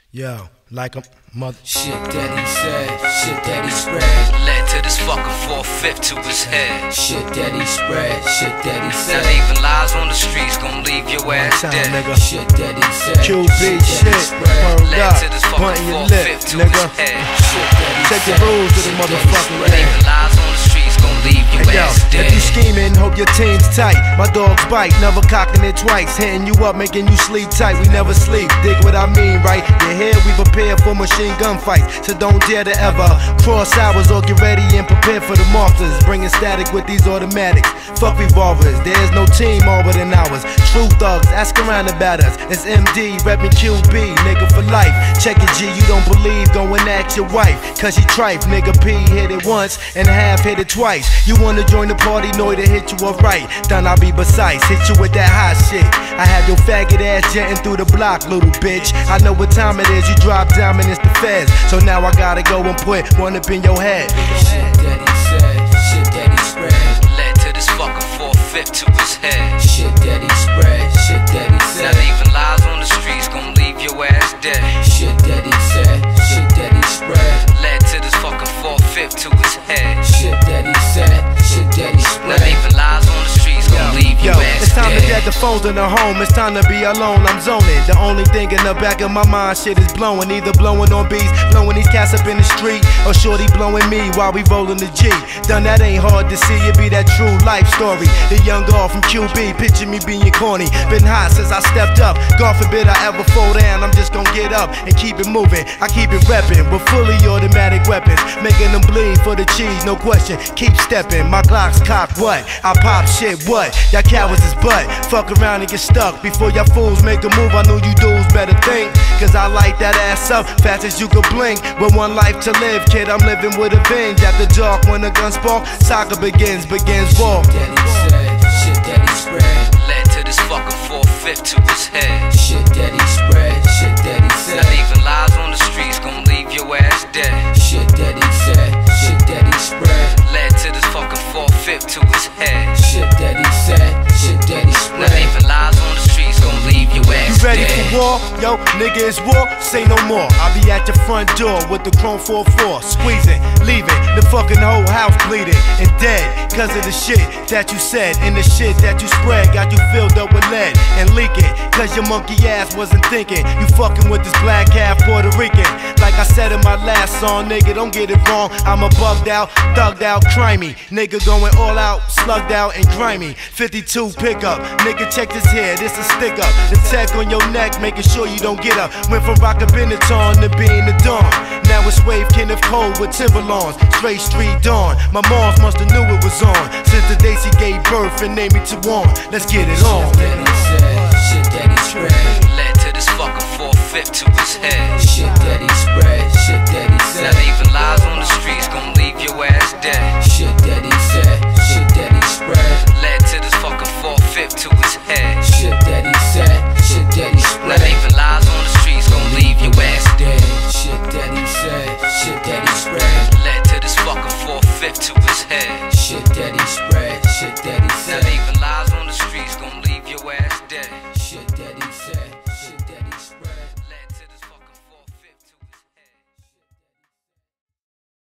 Yo, like a mother. Shit that he said, shit that he spread, led to this fucking 4/5 to his head. Shit that he spread, shit that he said. Now leaving lies on the streets gon' leave your ass dead. Nigga. Shit that he said, QB shit, led to this fucking 4/5 to his head. Take the rules to the motherfucking way. Leaving lies on the streets gon' leave your ass dead. If you scheming, hope your team's tight. My dogs bite, never cocking it twice. Hitting you up, making you sleep tight. We never sleep, dig what I mean, right? You're here, we prepare for machine gun fights. So don't dare to ever cross hours or get ready and prepare for the monsters. Bringing static with these automatics. Fuck revolvers, there's no team more than ours. True thugs, ask around about us. It's MD, reppin' QB, nigga for life. Check it G, you don't believe, go and ask your wife. Cause she tripe, nigga P hit it once and half hit it twice. You wanna join the party, Noyd to hit you up right. Then I'll be precise, hit you with that hot shit. I have your faggot ass jetting through the block, little bitch. I know what time it is, you drop down and it's the feds. So now I gotta go and put one up in your head. Shit that he said, shit that he spread, led to this fucking 4/5 to his head. Shit that he spread, shit that he said. Now leaving lies on the streets gon' leave your ass dead. Shit that he said, shit that he spread, led to this fucking 4/5 to his head. Shit that he said, shit that he spread. Now leaving lies on the streets gon' leave your ass dead. It's time to get the phones in the home, it's time to be alone, I'm zoning. The only thing in the back of my mind, shit is blowing. Either blowing on beats, blowing these cats up in the street, or shorty blowing me while we rollin' the G. Done that ain't hard to see, it be that true life story. The young girl from QB, picture me being corny. Been hot since I stepped up, God forbid I ever fall down. I'm just gon' get up and keep it moving. I keep it reppin' with fully automatic weapons, making them bleed for the cheese, no question. Keep steppin', my Glock's cocked, what? I pop shit, what? Y'all cowards is butt. Fuck around and get stuck. Before y'all fools make a move, I know you dudes better think. Cause I light that ass up fast as you could blink. But one life to live, kid, I'm living with a binge. After dark, when the gun spark, soccer begins war. Shit that he said, shit that he spread, led to this fucking 4/5 to his head. Shit that he spread, shit that he said. Now leaving lies on the streets gon' leave your ass dead. Shit that he said, shit that he spread, led to this fucking 4/5 to his head. Shit that he said, shit that he spread. Now leaving lies on the streets gon' leave your ass dead. You ready dead. for war? Yo, nigga, it's war, say no more. I'll be at your front door with the chrome 4/4, squeezing, leaving the fucking whole house bleeding and dead. Cause of the shit that you said and the shit that you spread got you filled up with lead and leaking. Cause your monkey ass wasn't thinking you fucking with this black half Puerto Rican. Like I said in my last song, nigga, don't get it wrong. I'm a bugged out, thugged out, crimey nigga, going all out, slugged out and grimy. 52 pickup, nigga, check this here, this a stick up. The tech on your neck, making sure you don't get up. Went from rockin' Benetton to being the dawn. Now it's wave Kenneth Cole with Timberlands, straight street dawn. My moms musta knew it was on since the day she gave birth and named me to one. Let's get it on. Shit that he said, shit that he spread, led to this fucking 4/5 to his head. Shit that he spread, shit that he said. Now leaving lies on the streets gon' leave your ass dead. Shit that he said, shit that he spread, led to this fucking 4/5 to his head. Shit that he said, shit that he spread. Now leaving lies on the streets gon' leave your ass dead. Shit that he said, shit that he spread, led to this fucking 4/5 to his head. Shit that he spread.